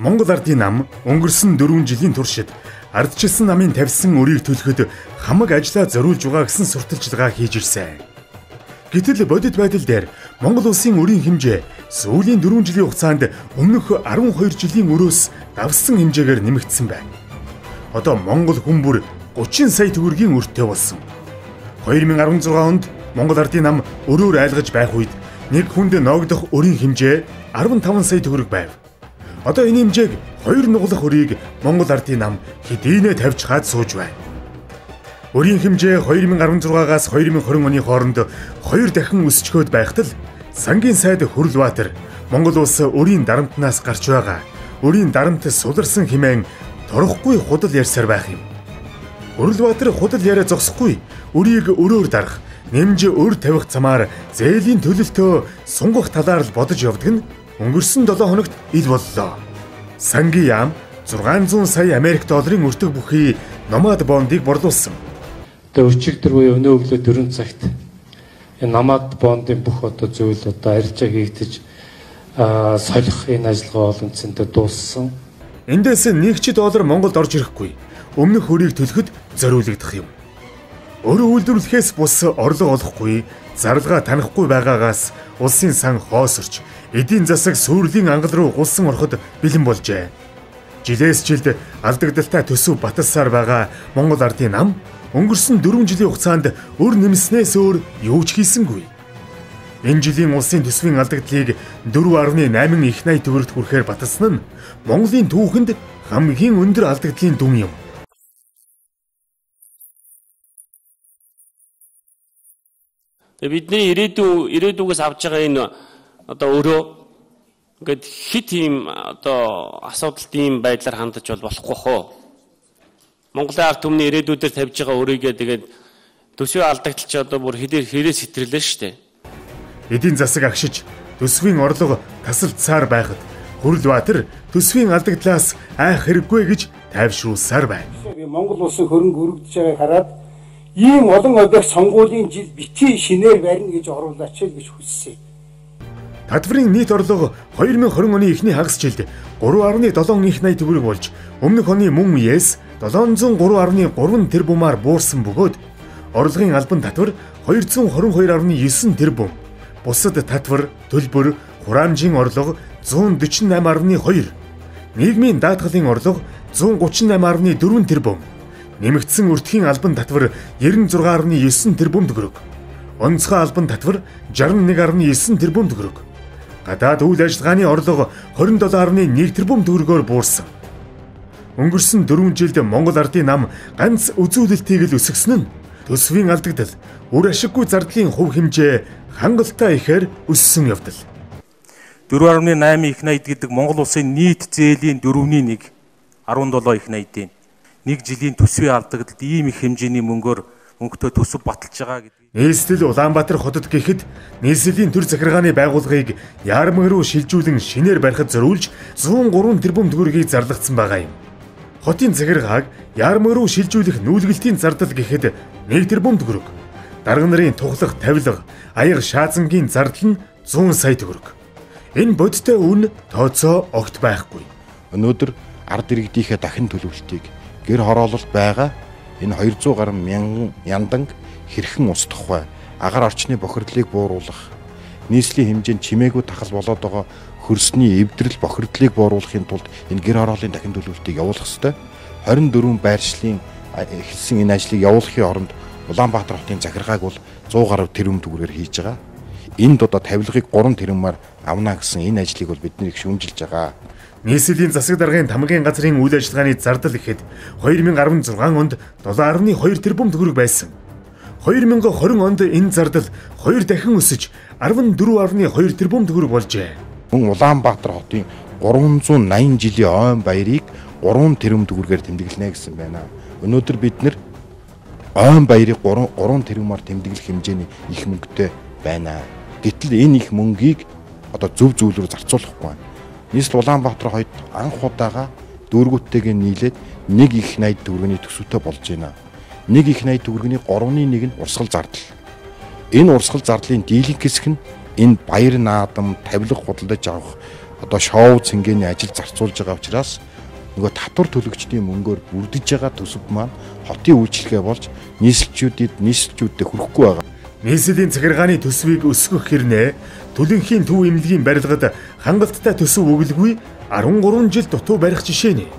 Монгол ардын нам өнгөрсөн 4 жилийн туршид ардчилсан намын тавьсан өрийг төлөхөд хамаг ажлаа зориулж байгаа гэсэн сурталчилгаа хийж ирсэн. Гэтэл бодит байдал дээр Монгол улсын өрийн хэмжээ сүүлийн 4 жилийн хугацаанд өмнөх 12 жилийн өрөөс давсан хэмжээгээр нэмэгдсэн байна. Одоо Монгол хүн бүр 30 сая төгрөгийн өртөө болсон. 2016 онд Монгол ардын нам өрөөр айлгаж байх үед нэг хүнд ногдох өрийн хэмжээ 15 сая төгрөг байв. Одоо энэ хэмжээг 2 нугалах өрийг Монгол ардын нам хэдийнэ тавьж хаад сууж байна. Өрийн хэмжээ 2016-аас 2020 оны хооронд 2 дахин өсчгөөд байхад л сангийн сайд Хүрлбаатар Монгол улс өрийн дарамтнаас гарч байгаа. Өрийн дарамт суларсан хэмээн торхгүй худал ярьсаар байх юм. Хүрлбаатар худал яриа зогсохгүй өрийг өрөөр дарах, нэмж өр тавих замаар зээлийн төлөлтөө сунгах талаар л бодож явдаг нь өнгөрсөн 7 хоногт ил боллоо. Сангийн яам 600 сая Америк долларын өртөг бүхий номад бондыг борлуулсан. Одоо өчигдөр буюу өнөө өглөө 4 цагт энэ номад бондын бүх одоо зүйл одоо арилжаа хийгдэж солих энэ ажиллагаа олон цэнтэй дууссан. Эндээс $1 Монголд орж ирэхгүй. Өмнөх өрийг төлөхөд зориулагдах юм. Өрөө үйлдвэрлэхээс бус орлого олохгүй, зарилгаа танихгүй байгаагаас улсын сан хоосорч, эдийн засаг сүрлийн ангал руу гулсан ороход бэлэн болжээ. Жилээс жилд алдагдaltaа төсөв баталсаар байгаа Монгол ардын нам өнгөрсөн 4 жилийн хугацаанд өр нэмснээс өөр юу ч хийсэнгүй. Энэ жилийн улсын төсвийн алдагдлыг 4.8 их найт төгрөгт хүрэхээр баталсан нь Монголын түүхэнд хамгийн өндөр алдагдлын дүн юм. Бидний ирээдүгээс авч байгаа энэ одоо өрөө ингээд хит ийм одоо асуудалт ийм байдлаар хандаж болохгүй хөө. Монголын ард түмний ирээдүйдээр тавьж байгаа өрийгээ тэгээд төсвийн алдагдлч одоо бүр хэрэг сэтрэлээ шүү дээ. Эдийн засаг агшиж төсвийн орлого тасалдсаар байхад Хүрлбаатар төсвийн алдагдлаас айх хэрэггүй гэж тайвшруулсаар байна. Монгол улсын хөрөнгө өргөдөж байгааг хараад ийм олон объект сонгуулийн жил битгий шинээр барина гэж оруулаач л гэж хүссэн. Татварын нийт орлого 2020 оны эхний хагас жилд 3.7 их найт төгрөг болж өмнөх оны мөн үеэс 703.3 тэрбумаар буурсан бөгөөд орлогын албан татвар 222.9 тэрбум, бусад татвар, төлбөр, хураамжийн орлого 148.2, нийгмийн даатгалын орлого 138.4 тэрбум, нэмэгдсэн өртгийн албан татвар 96.9 тэрбум төгрөг, онцгой албан татвар 61.9 тэрбум төгрөг, гадаад үйл ажиллагааны орлого 27.1 тэрбум төгрөгөөр буурсан. Өнгөрсөн 4 жилд Монгол ардын нам ганц үзүүлэлтийг л өсгсөн нь төсвийн алдагдал, үр ашиггүй зардлын хувь хэмжээ хангалттай ихээр өссөн явдал. 4.8 их найт гэдэг Монгол улсын нийт зээлийн 4/1, 17 их найдын нэг жилийн төсвийн алдагдлд ийм их хэмжээний мөнгөөр өнгөтэй төсөв баталж байгаа гэдэг. Нийслэл Улаанбаатар хотод гэхэд нийслэлийн төр захиргааны байгууллагыг яармаг руу шилжүүлэн шинээр барихад зориулж 103 тэрбум төгрөгийг зарлагдсан байгаа юм. Хотын захиргааг яармаг руу шилжүүлэх нүүлгэлтийн зардал гэхэд 1 тэрбум төгрөг. Дарга нарын тухлах, тавилга, аяга шаазангийн зардал нь 100 сая төгрөг. Энэ бодиттой үн тооцоо огт байхгүй. Өнөөдөр ард иргэдийнхээ дахин төлөвлөлтийг гэр хороололт байгаа энэ 200 гаруй мянган яндан хэрхэн ус тухай агаар орчны бохирдлыг бууруулах, нийслэлийн хэмжээнд чимээгүй тахал болоод байгаа хөрсний эвдрэл бохирдлыг бууруулахын тулд энэ гэр хорооллын дахин төлөвлөлтийг явуулах ёстой. 24 байршлын эхэлсэн энэ ажлыг явуулахын оронд Улаанбаатар хотын захиргааг бол 100 гаруй тэрбум төгрөгөөр хийж байгаа. Энд одоо тавилгыг 3 тэрбумаар авна гэсэн энэ ажлыг бол бидний их шүүмжилж байгаа. Нийслэлийн засаг даргын тамгын газрын үйл ажиллагааны зардал ихэд 2016 онд 7.2 тэрбум төгрөг байсан. 2020 онд энэ зардал 2 дахин өсөж 14.2 тэрбум төгрөг болжээ. Мөн Улаанбаатар хотын 380 жилийн ойн баярыг 3 тэрбум төгрөгөөр тэмдэглэнэ гэсэн байна. Өнөөдөр бид нэр ойн баярыг 3 тэрбумаар тэмдэглэх хэмжээний их мөнгөтэй байна. Гэтэл энэ их мөнгийг одоо зөв зүйлээр зарцуулахгүй байна. Нийслэл Улаанбаатар хойд анх удаага дүүргүүдтэйгээ нийлээд 1 их найт төгрөгийн төсөвтэй болж байна. 1 их найт төгрөгийн 3/1 нь урсгал зардал. Энэ урсгал зардлын дийлэнх хэсэг нь энэ баяр наадам, тавилга худалдаж авах одоо шоу цэнгэний ажил зарцуулж байгаа учраас нөгөө татвар төлөгчдийн мөнгөөр бүрдэж байгаа төсөв маань хотын үйлчлэгээ болж нийслэлчүүдэд хүрэхгүй байгаа. Нийслэлийн захиргааны төсвийг өсгөх хэрнээ төлөнхийн төв эмнэлгийн барилгад хангалттай төсөв өглгүй 13 жил дутуу барих жишээ нь.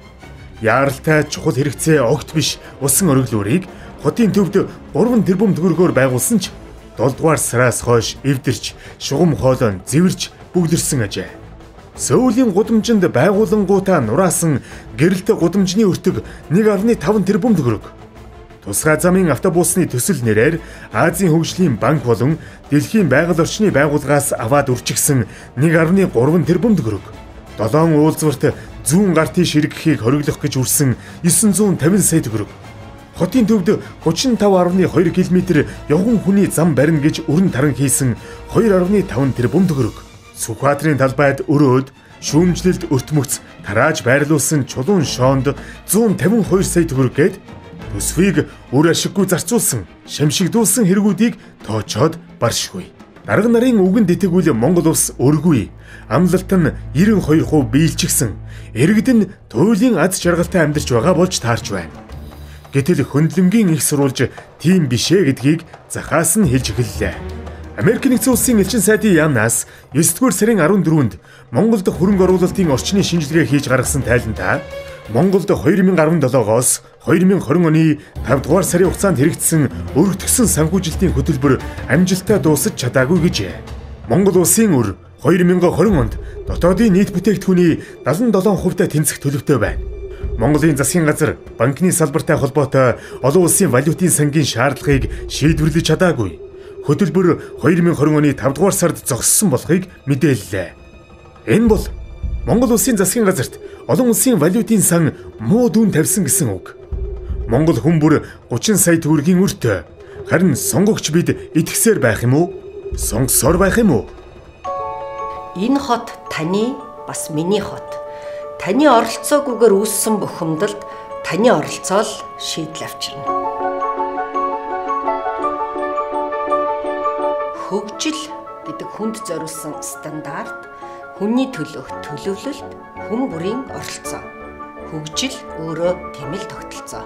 Яаралтай чухал хэрэгцээ огт биш усан оргилуурыг хотын төвд 3 тэрбум төгрөгөөр байгуулсан ч 7 дугаар сараас хойш эвдэрч, шугам хоолойн зэвэрч бүглэрсэн ажээ. Сөүлийн гудамжинд байгуулангуудаа нураасан гэрэлт гудамжны өртөг 1.5 тэрбум төгрөг. Тусгай замын автобусны төсөл нэрээр Азийн хөгжлийн банк болон Дэлхийн байгаль орчны байгууллагаас аваад үрчигсэн 1.3 тэрбум төгрөг. 7 уулзварт зүүн гартын ширгэхийг хориглох гэж үрсэн 950 сая төгрөг. Хотын төвд 35.2 км явган хүний зам барина гэж өрн таран хийсэн 2.5 тэрбум төгрөг. Сүхбаатарын талбайд өрөөд шүүмжлэлд өртмөц тарааж байрлуулсан чулуун шоонд 152 сая төгрөг гээд төсвийг үр ашиггүй зарцуулсан, шамшигдуулсан хэрэгүүдийг тоочоод баршгүй. Дарга нарын үгэнд итгэвэл Монгол улс өргүй, амлалт нь 92% биелчихсэн, иргэд нь туйлын аз жаргалтай амьдарч байгаа болж таарч байна. Гэтэл хөндлөнгийн их сурвалж тийм бишээ гэдгийг захаас нь хэлж эхэллээ. Америк нэгдсэн улсын элчин сайдын яамнаас 9-р сарын 14-нд Монголд хөрөнгө оруулалтын орчны шинжилгээ хийж гаргасан тайлантаа Монголд 2017-оос 2020 оны 5-р сарын хугацаанд хэрэгжсэн өргөтгсөн санхүүжилтийн хөтөлбөр амжилттай дуусаж чадаагүй гэжээ. Монгол улсын өр 2020 онд дотоодын нийт бүтээгдэхүүний 77% тэнцэх төлөвтэй байна. Монголын засгийн газар банкны салбартай холбоотой олон улсын валютын сангийн шаардлагыг шийдвэрлэж чадаагүй. Хөтөлбөр 2020 оны 5-р сард зогссон болохыг мэдээллээ. Энэ бол Монгол улсын засгийн газарт олон улсын валютын сан муу дүн тавьсан гэсэн үг. Монгол хүн бүр 30 сая төгрөгийн өртөө. Харин сонгогч бид итгэсээр байх юм уу? Сонгосоор байх юм уу? Энэ хот таны бас миний хот. Таны оролцоогүйгээр үүссэн бухимдалд таны оролцоо л шийдэл авчирна. Хөгжил гэдэг хүнд зориулсан стандарт, хүний төлөөх төлөвлөлт, хүн бүрийн оролцоо. Хөгжил өөрөө тийм л тогтолцоо.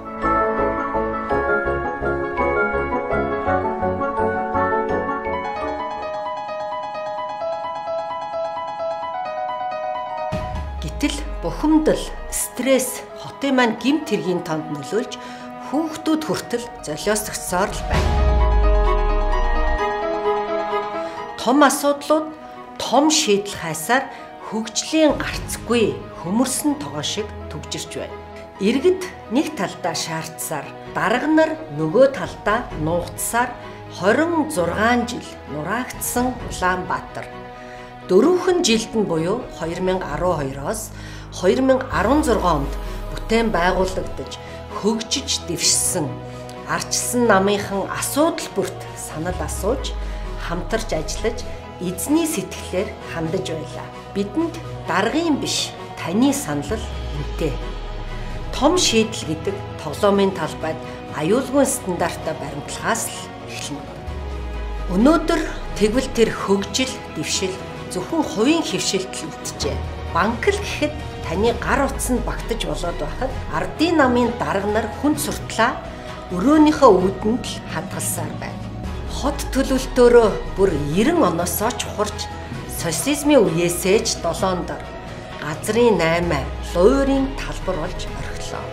Гэтэл бухимдал, стресс хотын маань гэмт хэргийн тонд нөлөөлж хүүхдүүд хүртэл золиосгосоор л байна. Том асуудлууд том шийдэл хайсаар хөгжлийн гарцгүй хөмөрсөн тогоо шиг түгжирч байна. Иргэд нэг талдаа шаардсаар, дарга нар нөгөө талдаа нуугдсаар 26 жил нураагдсан Улаанбаатар 4 жилд нь буюу 2012-оос 2016 онд бүтээн байгуулагдаж хөгжиж дэвшсэн арчсан намынхан асуудал бүрт санал асууж хамтарч ажиллаж эзний сэтгэлээр хандаж байлаа. Бидэнд даргын биш таны санал үнэтэй. Том шийдэл гэдэг тоглоомын талбайд аюулгүй стандартаа баримтлахаас л эхэлнэ. Өнөөдөр тэгвэл тэр хөгжил, дэвшил зөвхөн хувийн хөвшилтөд үлджээ. Банк л гэхэд таны гар утас нь багтаж болоод байхад ардын намын дарга нар хүнд суртлаа өрөөнийхөө үүдэнд л хадгалсаар байна. Хот төлөвлөлтөөрөө бүр 90 оноосоо ч ухарч социализмын үеэсээ ч 7 дор газрын 8 луурын талбар болж орхилоо.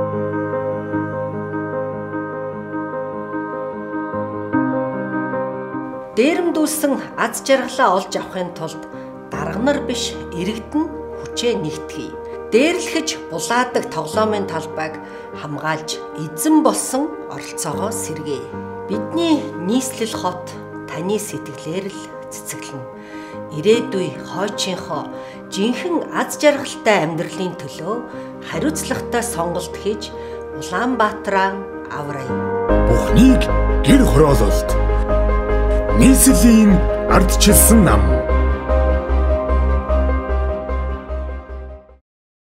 Дээрэмдүүлсэн аз жаргалаа олж авахын тулд дарга нар биш иргэд нь хүчээ нэгтгэе. Дээрлэхэж булаадаг тоглоомын талбайг хамгаалж эзэн болсон оролцоогоо сэргээе. Бидний нийслэл хот таны сэтгэлээр л цэцэглэнэ. Ирээдүй хойчийнхоо жинхэнэ аз жаргалтай амьдралын төлөө хариуцлагатай сонголт хийж Улаанбаатараа аврая. Бухныг гэр хороололт. Нийслэлийн ардчилсан нам.